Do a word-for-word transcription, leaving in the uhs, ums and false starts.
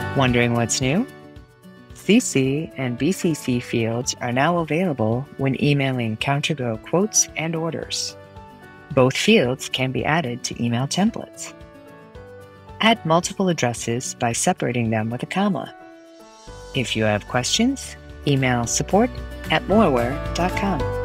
Wondering what's new? C C and B C C fields are now available when emailing CounterGo quotes and orders. Both fields can be added to email templates. Add multiple addresses by separating them with a comma. If you have questions, email support at moraware dot com.